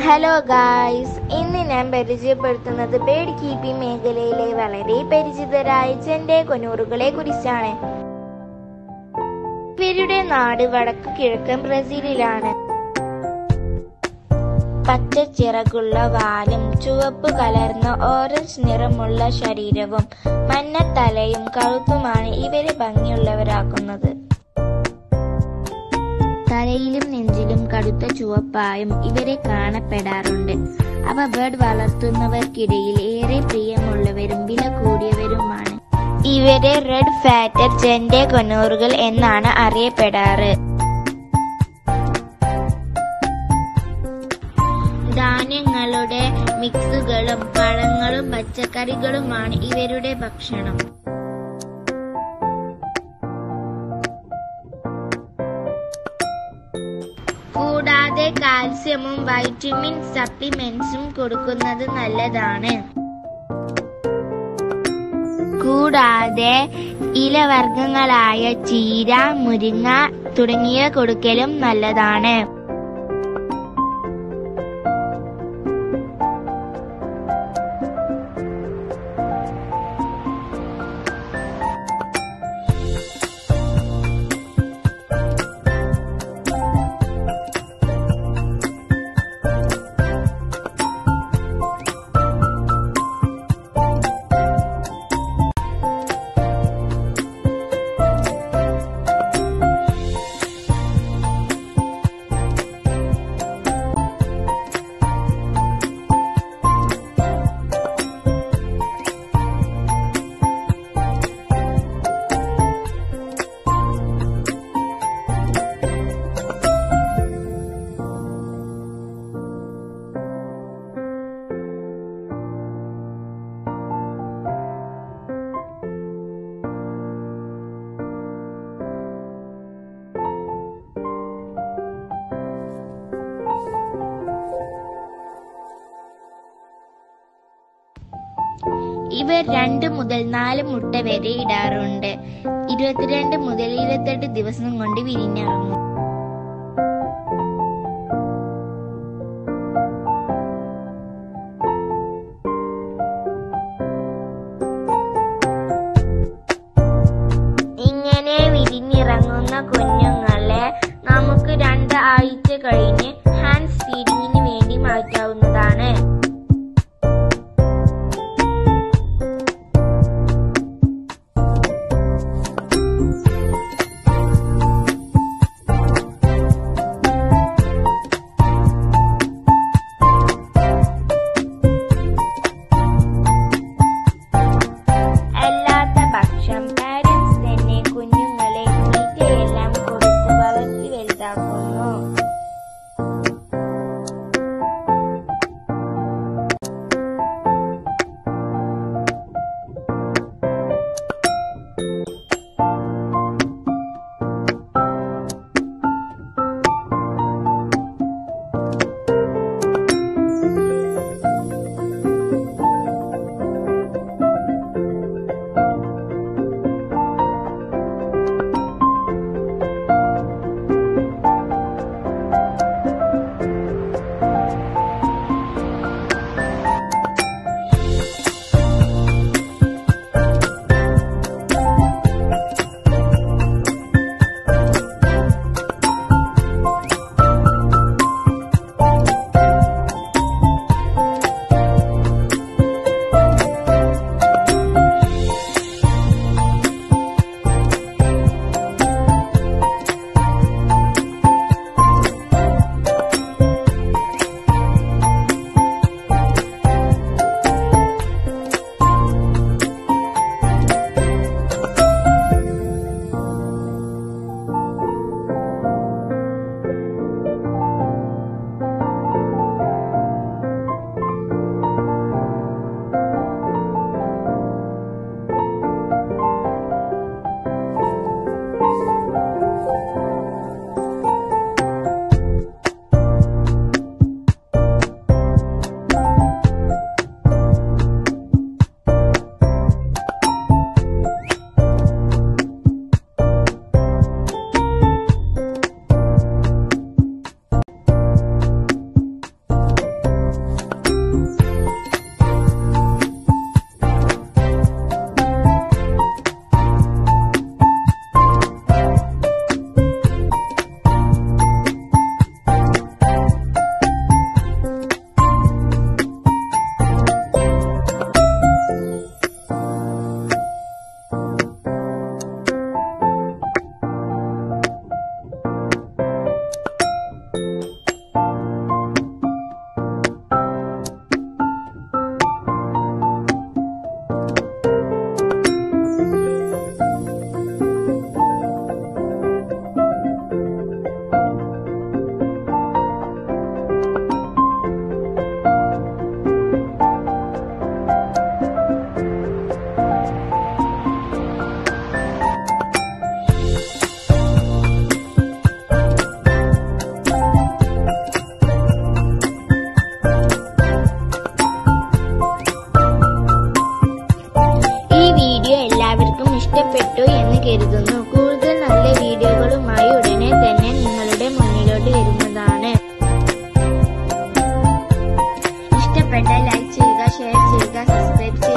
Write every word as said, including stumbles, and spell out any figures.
Hello guys, ഇന്ന് ഞാൻ പരിചയപ്പെടുത്തുന്നത് ബേർഡ് കീപ്പിംഗ് മേഖലയിലെ വളരെ പരിചിതരായ ജൻഡേ കൊനൂറുകളെ കുറിച്ചാണ്. ഇവരുടെ നാട് വടക്കു കിഴക്കൻ ബ്രസീലിലാണ്. പച്ച ചിറകുള്ള വാലും ചുവപ്പ് കലർന്ന ഓറഞ്ച് നിറമുള്ള ശരീരവും മഞ്ഞത്തലയും കഴുത്തുമാണ് ഇവരെ ഭംഗിയുള്ളവരാക്കുന്നത്. തലയിലും നെഞ്ചിലും കടുത്ത ചുവപ്പായും ഇവരെ കാണപ്പെടാറുണ്ട്. അവ ബേർഡ് വളർത്തുന്നവർക്കിടയിൽ ഏറെ പ്രിയമുള്ളവരും വില കൂടിയവരുമാണ്. ഇവരെ റെഡ് ഫാറ്റഡ് ജൻഡേ കൊനൂറുകൾ എന്നാണ് അറിയപ്പെടാറ്. ധാന്യങ്ങളുടെ മിക്സുകളും പഴങ്ങളും പച്ചക്കറികളുമാണ് ഇവരുടെ ഭക്ഷണം. കൂടാതെ കാൽസ്യമും വൈറ്റമിൻ സപ്ലിമെന്റ്സും കൊടുക്കുന്നത് നല്ലതാണ്. കൂടാതെ ഇലവർഗ്ഗങ്ങളായ ചീര, മുരിങ്ങ തുടങ്ങിയവ കൊടുക്കലും നല്ലതാണ്. ഇവർ രണ്ട് മുതൽ നാല് മുട്ട വരെ ഇടാറുണ്ട്. ഇരുപത്തിരണ്ട് മുതൽ ഇരുപത്തെട്ട് ദിവസം കൊണ്ട് വിരിഞ്ഞിറങ്ങും. ഇങ്ങനെ വിരിഞ്ഞിറങ്ങുന്ന കുഞ്ഞുങ്ങളെ നമുക്ക് രണ്ട് ആഴ്ച കഴിഞ്ഞ് ഹാൻഡ് ഫീഡിങ്ങിന് വേണ്ടി മാറ്റാവുന്നതാണ്. കുഞ്ഞുങ്ങളെ തീറ്റയെല്ലാം കൊടുത്ത് വളർത്തി വലുതാക്കുന്നു. കരുതുന്നു. കൂടുതൽ നല്ല വീഡിയോകളുമായി ഉടനെ തന്നെ നിങ്ങളുടെ മുന്നിലോട്ട് വരുന്നതാണ്. ഇഷ്ടപ്പെട്ട ലൈക്ക് ചെയ്യുക, ഷെയർ ചെയ്യുക, സബ്സ്ക്രൈബ് ചെയ്യുക.